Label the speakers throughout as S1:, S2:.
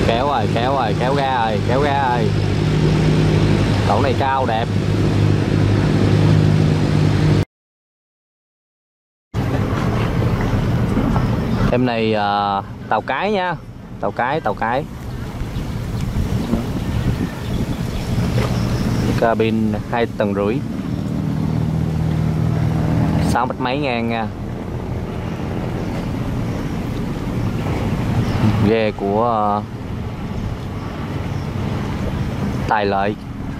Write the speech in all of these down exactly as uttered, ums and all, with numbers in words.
S1: Kéo rồi, kéo rồi, kéo ra rồi, kéo ra rồi. Cổng này cao đẹp. Em này uh, tàu cái nha. Tàu cái, tàu cái. Cabin hai tầng rưỡi, sáu mét mấy ngang nha. Ghe của uh, Tài Lợi.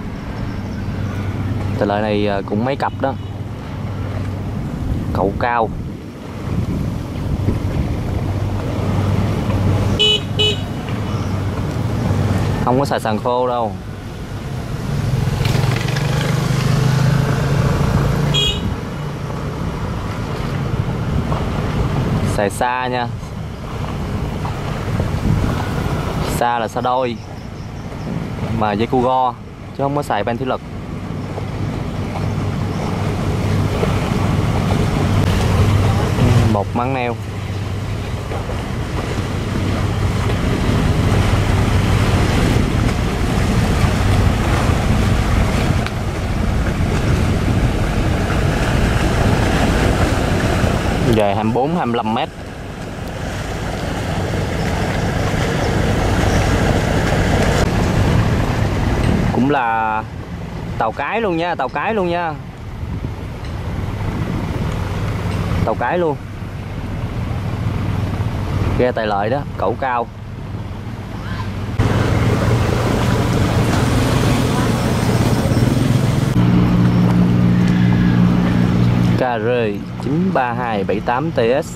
S1: Tài Lợi này uh, cũng mấy cặp đó. Cậu cao. Không có xài sàn khô đâu. Xài xa nha. Xa là xa đôi mà dây cu go chứ không có xài van thủy lực. Một mắng neo. Dài hai mươi bốn hai mươi lăm mét. Cũng là tàu cái luôn nha, tàu cái luôn nha. Tàu cái luôn. Ghe Tài Lợi đó, cẩu cao. K R chín ba hai bảy tám T S.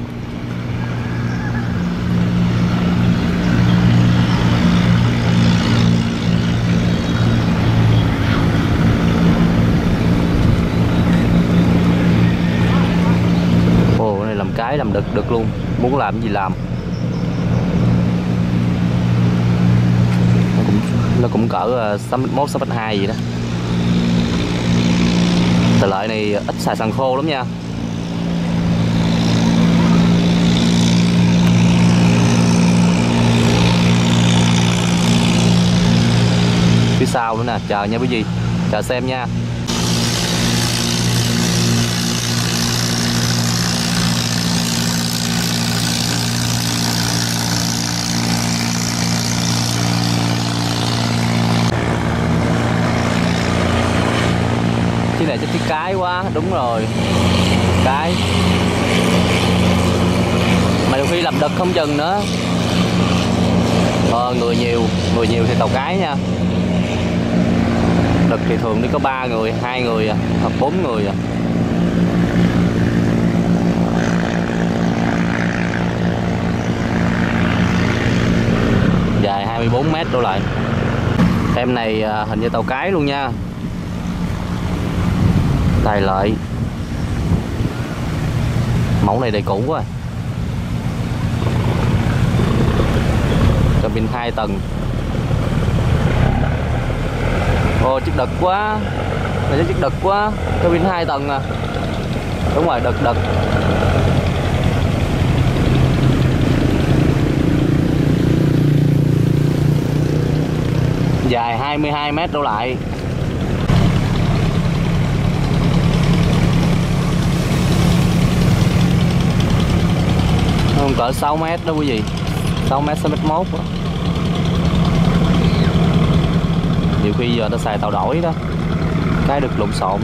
S1: Ồ, cái này làm cái làm đực được luôn, muốn làm gì làm. Nó cũng nó cũng cỡ sáu mét một sáu mét hai gì đó. Tài Lợi này ít xài sàn khô lắm nha. Phía sau nữa nè, chờ nha quý vị, chờ xem nha. Chiếc này chắc chiếc cái quá, đúng rồi. Cái. Mà đôi khi làm đực không chừng nữa. Ờ, người nhiều, người nhiều thì tàu cái nha. Đực thì thường đi có ba người, hai người à, hoặc bốn người à. Dài hai mươi bốn mét đổ lại. Em này à, hình như tàu cái luôn nha. Tài Lợi. Mẫu này đầy cũ quá. Cabin hai tầng. Ồ, chiếc đực quá. Này chiếc đực quá. Cabin hai tầng à. Đúng rồi, đực đực. Dài hai mươi hai mét đổ lại. Không cỡ sáu mét đó quý vị. sáu mét, sáu mét mốt đó. Nhiều khi giờ ta xài tàu đổi đó. Cái được lộn xộn.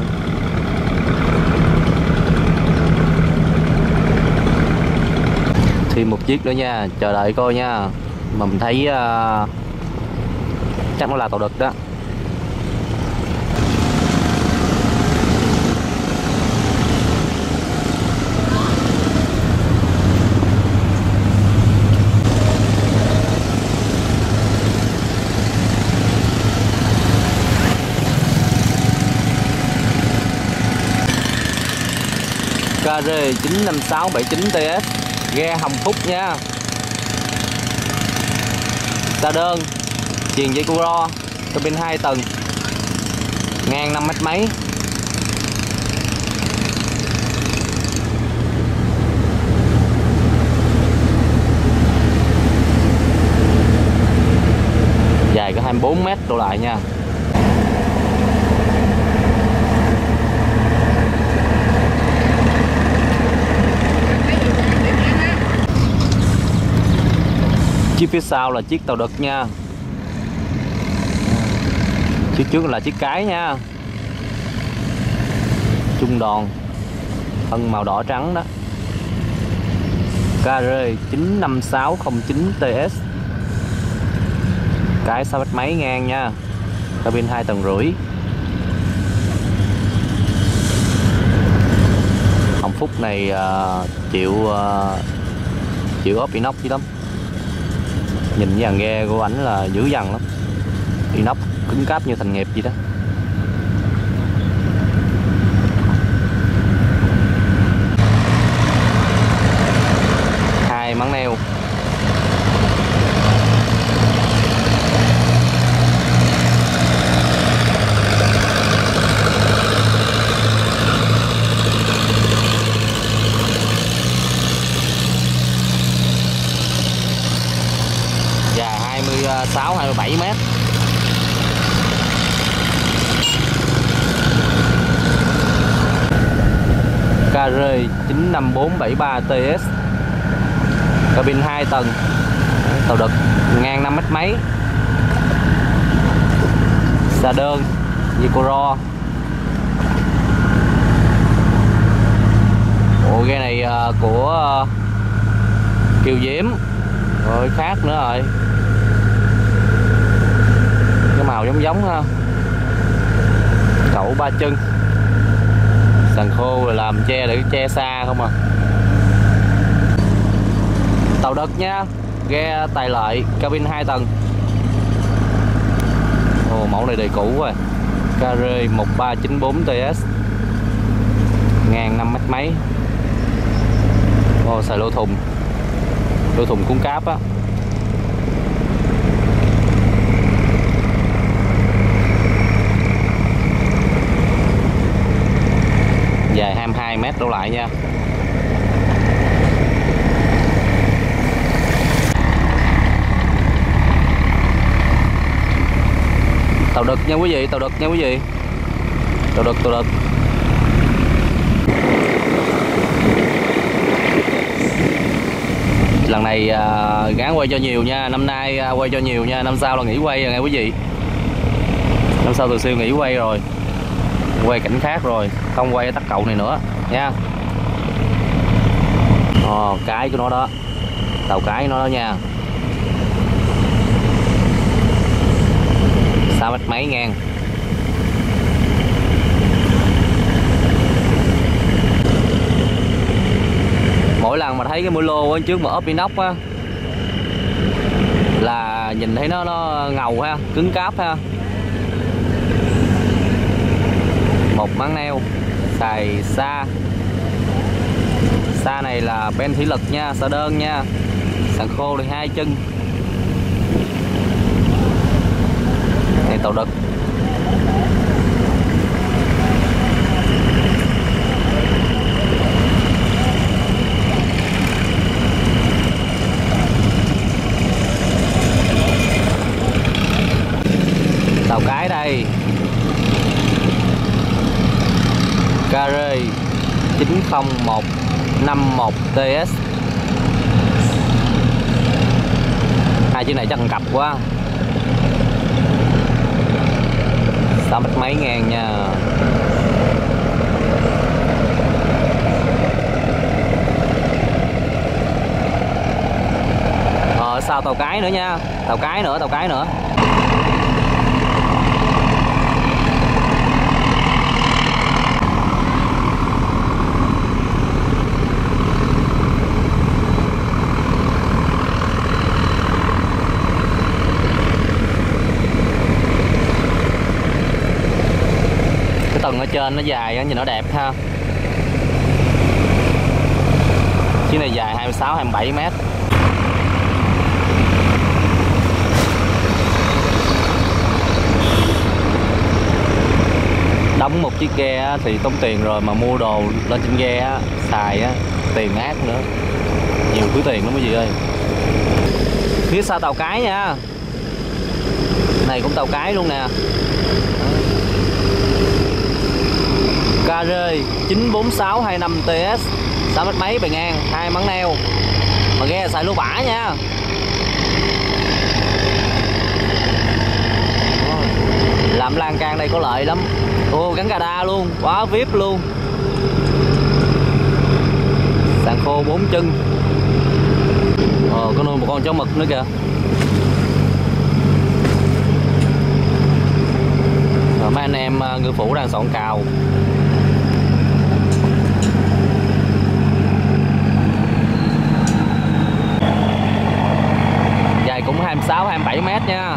S1: Thêm một chiếc nữa nha, chờ đợi coi nha. Mà mình thấy uh, chắc nó là tàu đực đó. K R chín năm sáu bảy chín T S. Ghe Hồng Phúc nha. Xa đơn. Chuyền dây cu ro. Cabin hai tầng. Ngang năm mét mấy. hai mươi bốn mét đổ lại nha. Chiếc phía sau là chiếc tàu đực nha. Chiếc trước là chiếc cái nha. Trung đoàn, thân màu đỏ trắng đó. K R chín năm sáu không chín T S. Cái sáu mét mấy ngang nha. Cabin hai tầng rưỡi. Ông Phúc này uh, chịu uh, chịu ốp inox chứ lắm. Nhìn dàn ghe của ảnh là dữ dằn lắm. Inox cứng cáp như thành nghiệp gì đó. Hai mắng neo. Dài hai mươi sáu hai mươi bảy mét. K R chín năm bốn bảy ba T S. Cabin hai tầng. Tàu đực ngang năm mét mấy. Xà đơn Vicoro. Ồ, ghe này uh, của uh, Kiều Diễm. Rồi khác nữa rồi. Cái màu giống giống ha. Cậu ba chân. Sàn khô rồi làm che để che xa không à. Tàu đực nha. Ghe Tài Lợi, cabin hai tầng. Ồ, mẫu này đời cũ rồi. K R một ba chín bốn T S. Ngang năm mét mấy. Ồ, xài lô thùng. Lô thùng cuốn cáp á. Dài hai mươi hai mét đổ lại nha. Tàu đực nha quý vị, tàu đực nha quý vị. Tàu đực, tàu đực. Lần này à, gán quay cho nhiều nha. Năm nay à, quay cho nhiều nha. Năm sau là nghỉ quay rồi nghe quý vị. Năm sau từ siêu nghỉ quay rồi. Quay cảnh khác rồi. Không quay tắc cậu này nữa nha. Ồ, cái của nó đó. Tàu cái của nó đó nha. sáu mét mấy ngang. Mỗi lần mà thấy cái mũi lô ở trước mà ốp inox á là nhìn thấy nó nó ngầu ha, cứng cáp ha. Một máng neo xài xa. Xa này là ben thủy lực nha, xà đơn nha. Sàn khô thì hai chân. Này tàu đực. Tàu cái đây. K R chín không một năm một T S. Hai chữ này chắc còn cặp quá. sáu mét mấy ngang nha. Ờ, sau tàu cái nữa nha. Tàu cái nữa, tàu cái nữa. Tầng ở trên nó dài nhìn nó đẹp ha. Chiếc này dài hai mươi sáu hai mươi bảy mét. Đóng một chiếc ghe thì tốn tiền rồi, mà mua đồ lên trên ghe xài tiền ác nữa, nhiều thứ tiền lắm quý vị ơi. Phía sau tàu cái nha. Này cũng tàu cái luôn nè. ca rê chín bốn sáu hai năm tê ét, sáu mét mấy bề ngang, hai mắng neo. Mà ghe xài lô bả nha. Làm lan can đây có lợi lắm. Ô, gắn radar luôn, quá vip luôn. Sàn khô bốn chân. Ờ, có nuôi một con chó mực nữa kìa. Rồi mấy anh em ngư phủ đang soạn cào. Dài cũng hai mươi sáu hai mươi bảy mét nha.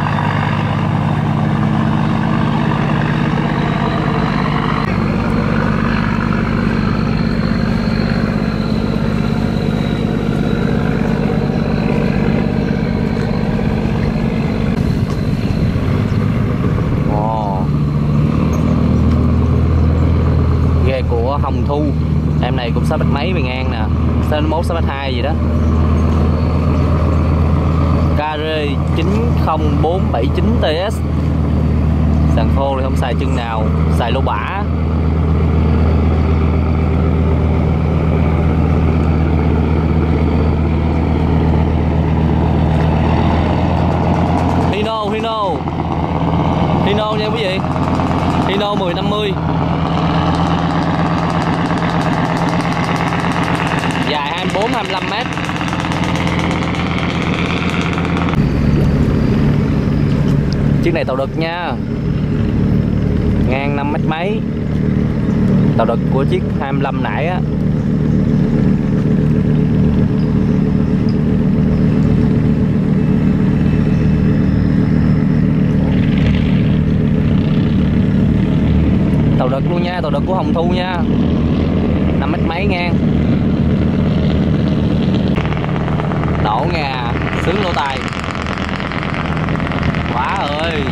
S1: Của Hồng Thu, em này cũng sáu mét mấy bề ngang nè, sáu mốt sáu mét hai gì đó. ca rê chín không bốn bảy chín tê ét, sàn khô thì không xài chân nào, xài lô bả. Hino Hino Hino nha quý vị, Hino mười năm mươi. Dài hai mươi bốn hai mươi lăm mét. Chiếc này tàu đực nha, ngang năm mét mấy. Tàu đực của chiếc hai mươi lăm nãy á. Tàu đực luôn nha, tàu đực của Hồng Thu nha, năm mét mấy ngang. Đổ ngà sướng lỗ tai quá ơi.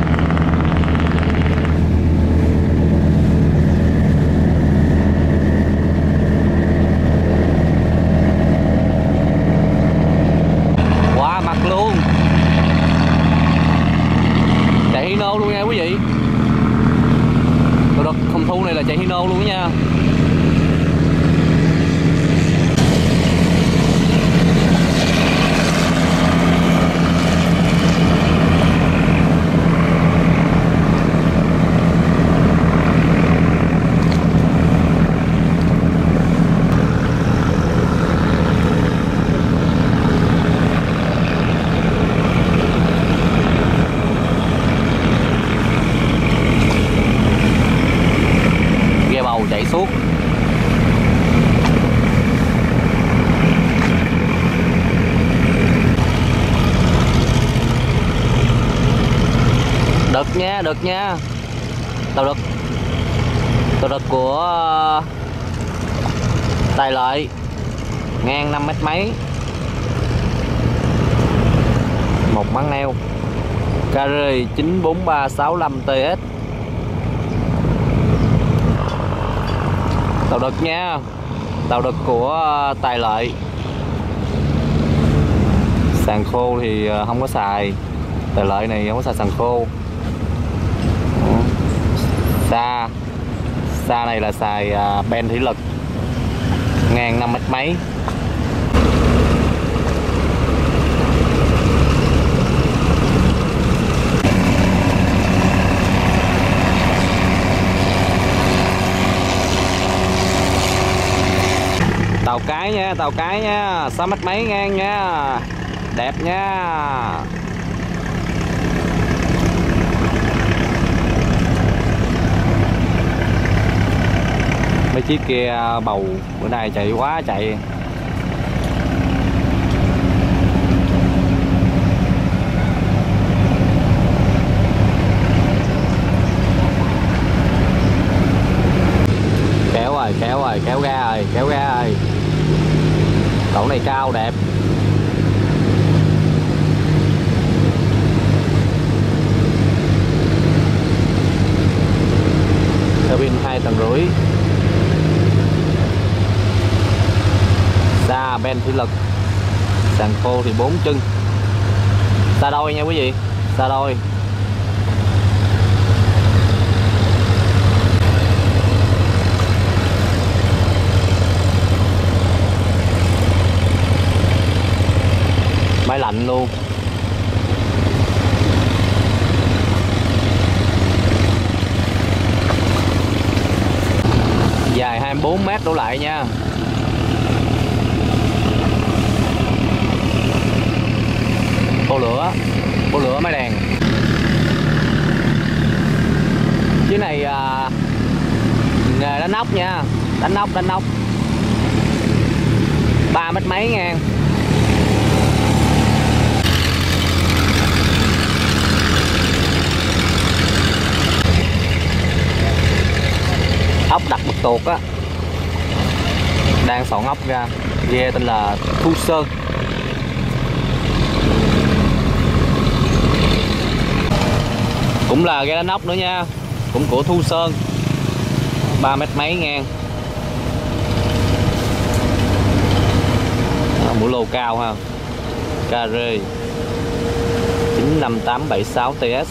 S1: Quá mặt luôn. Chạy Hino luôn nha quý vị. Tàu đực Hồng Thu này là chạy Hino luôn nha. Chạy suốt. Đực nha, đực nha. Tàu đực. Tàu đực của Tài Lợi, ngang năm mét mấy. Một mắng neo. ca rê chín bốn ba sáu lăm tê ét. Tàu đực nha, tàu đực của Tài Lợi. Sàn khô thì không có xài, Tài Lợi này không có xài sàn khô. Xa xa này là xài ben thủy lực, ngang năm mét mấy. Tàu cái nha, tàu cái nha, sáu mét mấy ngang nha, đẹp nha. Mấy chiếc kia bầu bữa nay chạy quá chạy. Kéo rồi, kéo rồi, kéo ra rồi, kéo ra rồi. Cậu này cao đẹp. Cabin hai tầng rưỡi. Xa ben thủy lực. Sàn khô thì bốn chân. Xa đôi nha quý vị, xa đôi. máy lạnh luôn. Dài hai mươi bốn mét đổ lại nha. Bô lửa, bô lửa máy đèn. Chiếc này à, nghề đánh nóc nha, đánh nóc đánh nóc. Ba mét mấy ngang. Ốc đặt bật tuột á, đang soạn ốc ra. Ghe tên là Thu Sơn. Cũng là ghe đánh ốc nữa nha, cũng của Thu Sơn. Ba mét mấy ngang. Đó, mũi lô cao ha. Carre chín năm tám bảy sáu T S.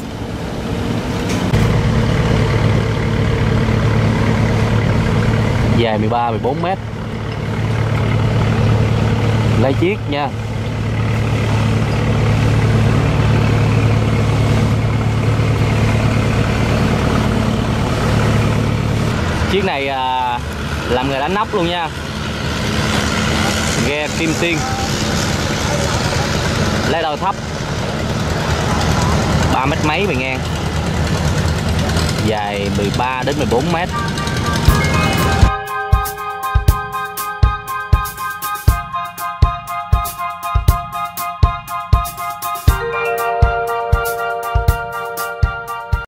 S1: Dài mười ba mười bốn mét. Lấy chiếc nha. Chiếc này à, làm nghề đánh nóc luôn nha. Ghe Kim Tiên. Lấy đôi thấp. ba mét mấy bề ngang. Dài mười ba đến mười bốn mét.